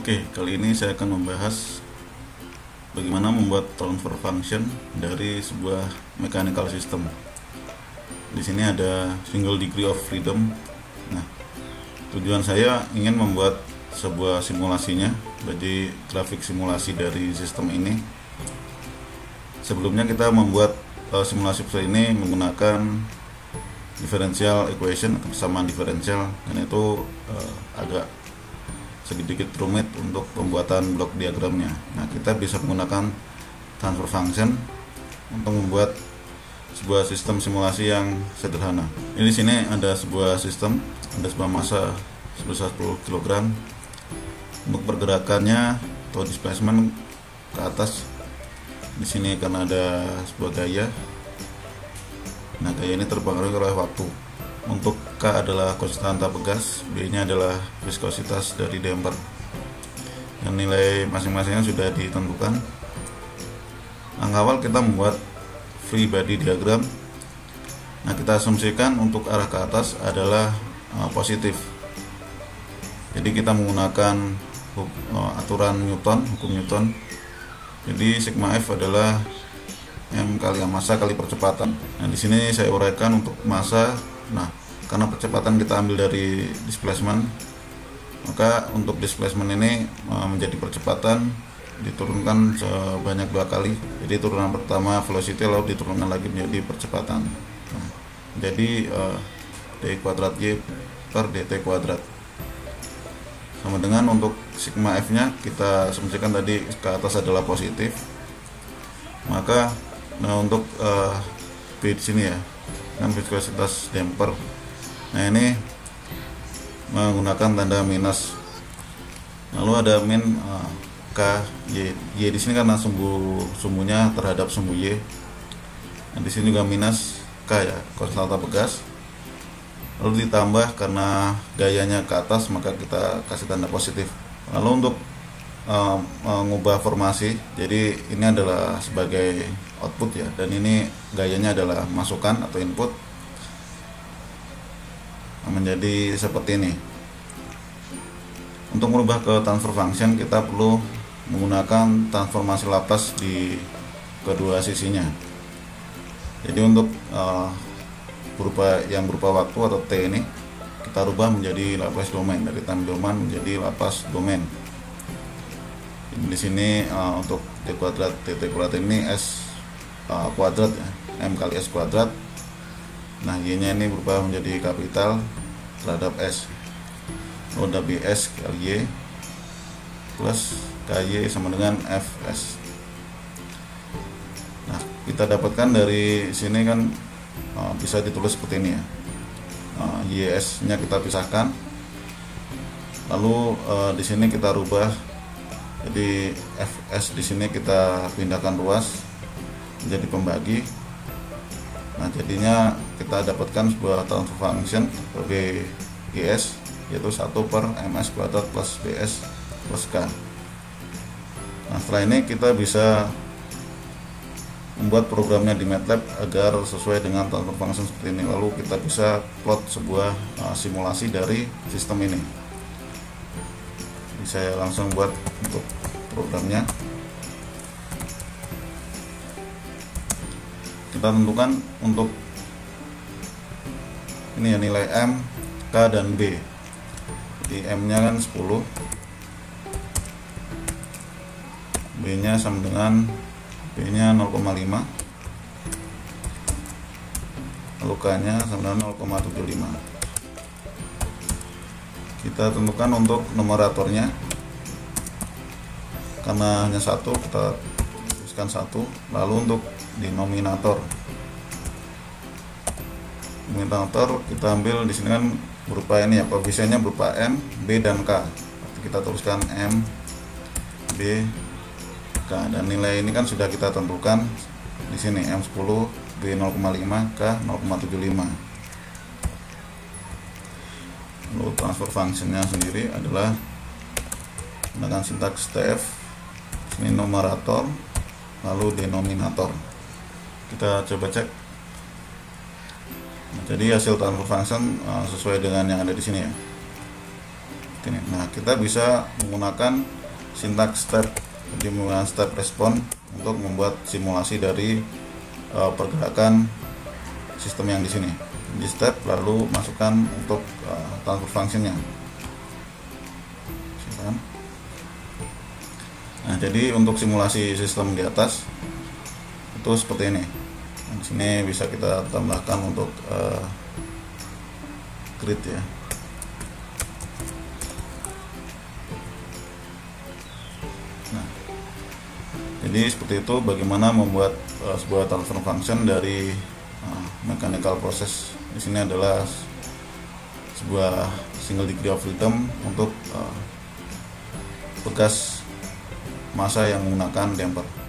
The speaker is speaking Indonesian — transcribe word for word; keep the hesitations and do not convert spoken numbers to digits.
Oke, kali ini saya akan membahas bagaimana membuat transfer function dari sebuah mechanical system. Di sini ada single degree of freedom. Nah, tujuan saya ingin membuat sebuah simulasinya, jadi grafik simulasi dari sistem ini. Sebelumnya kita membuat uh, simulasi ini menggunakan differential equation, kesamaan diferensial, dan itu uh, agak sedikit rumit untuk pembuatan blok diagramnya. Nah, kita bisa menggunakan transfer function untuk membuat sebuah sistem simulasi yang sederhana. Ini di sini ada sebuah sistem, ada sebuah massa sebesar sepuluh kilogram. Untuk pergerakannya atau displacement ke atas, di sini karena ada sebuah gaya. Nah, gaya ini terpengaruhi oleh waktu. Untuk K adalah konstanta pegas, B nya adalah viskositas dari damper, dan nilai masing-masingnya sudah ditentukan. Langkah awal kita membuat free body diagram. Nah, kita asumsikan untuk arah ke atas adalah uh, positif. Jadi kita menggunakan uh, aturan Newton, hukum Newton. Jadi sigma F adalah M kali massa kali percepatan. Nah, di sini saya uraikan untuk massa. Nah, karena percepatan kita ambil dari displacement, maka untuk displacement ini menjadi percepatan diturunkan sebanyak dua kali. Jadi turunan pertama velocity, lalu diturunkan lagi menjadi percepatan. Nah, jadi uh, d kuadrat y per dt kuadrat sama dengan untuk sigma f nya kita asumsikan tadi ke atas adalah positif. Maka nah untuk uh, b di sini ya, kan viskositas damper. Nah, ini menggunakan tanda minus. Lalu ada min uh, K Y. Y di sini karena sumbu sumbunya terhadap sumbu Y. Nah, di sini juga minus K ya, konstanta pegas. Lalu ditambah karena gayanya ke atas, maka kita kasih tanda positif. Lalu untuk uh, mengubah formasi, jadi ini adalah sebagai output ya, dan ini gayanya adalah masukan atau input, menjadi seperti ini. Untuk merubah ke transfer function, kita perlu menggunakan transformasi Laplace di kedua sisinya. Jadi untuk uh, berupa yang berupa waktu atau t ini kita rubah menjadi Laplace domain, dari time domain menjadi Laplace domain. Di sini uh, untuk d kuadrat dt kuadrat ini s uh, kuadrat ya, m kali s kuadrat. Nah, y nya ini berubah menjadi kapital terhadap s. Lalu ada bs kali y plus ky sama dengan fs. Nah, kita dapatkan dari sini kan uh, bisa ditulis seperti ini ya. Uh, ys nya kita pisahkan. Lalu uh, di sini kita rubah, jadi fs di sini kita pindahkan ruas menjadi pembagi. Nah, jadinya kita dapatkan sebuah transfer function B gs, yaitu satu per ms kuadrat plus bs plus k. Nah, setelah ini kita bisa membuat programnya di MATLAB agar sesuai dengan transfer function seperti ini. Lalu kita bisa plot sebuah uh, simulasi dari sistem ini. Jadi saya langsung buat untuk programnya. Kita tentukan untuk ini ya, nilai M, K, dan B. Jadi M nya kan sepuluh, B nya sama dengan B nya nol koma lima, lalu K nya sama dengan nol koma tujuh lima. Kita tentukan untuk numeratornya, karena hanya satu kita tuliskan satu. Lalu untuk denominator denominator kita ambil di sini kan berupa ini ya, koefisiennya berupa M, B, dan K. Kita tuliskan M, B, K, dan nilai ini kan sudah kita tentukan di sini, M sepuluh, B nol koma lima, K nol koma tujuh lima. Lalu transfer functionnya sendiri adalah menggunakan sintaks T F. Ini numerator, lalu denominator. Kita coba cek. Nah, jadi hasil transfer function uh, sesuai dengan yang ada di sini ya. ini. Nah, kita bisa menggunakan sintaks step, jadi menggunakan step respon untuk membuat simulasi dari uh, pergerakan sistem yang di sini. Di step lalu masukkan untuk uh, transfer functionnya. Nah, jadi untuk simulasi sistem di atas itu seperti ini. Nah, di sini bisa kita tambahkan untuk uh, grid ya. Nah, jadi seperti itu bagaimana membuat uh, sebuah transfer function dari uh, mechanical process. Di sini adalah sebuah single degree of freedom untuk uh, bekas massa yang menggunakan damper.